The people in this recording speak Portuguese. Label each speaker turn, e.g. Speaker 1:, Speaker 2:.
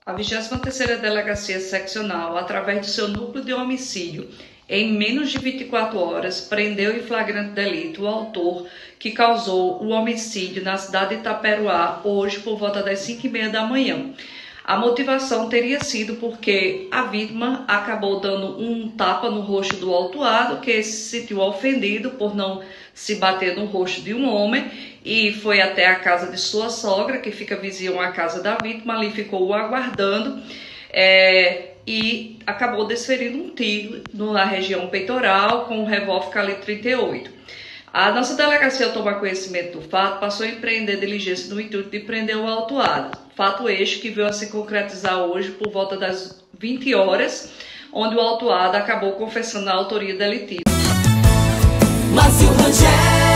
Speaker 1: A 23ª Delegacia Seccional, através do seu núcleo de homicídio, em menos de 24 horas, prendeu em flagrante delito o autor que causou o homicídio na cidade de Itaperuá, hoje por volta das 5h30 da manhã. A motivação teria sido porque a vítima acabou dando um tapa no rosto do autuado, que se sentiu ofendido por não se bater no rosto de um homem, e foi até a casa de sua sogra, que fica vizinho à casa da vítima, ali ficou o aguardando, e acabou desferindo um tiro na região peitoral com um revólver calibre 38. A nossa delegacia, ao tomar conhecimento do fato, passou a empreender diligência no intuito de prender o autuado. Fato este que veio a se concretizar hoje por volta das 20 horas, onde o autuado acabou confessando a autoria delitiva.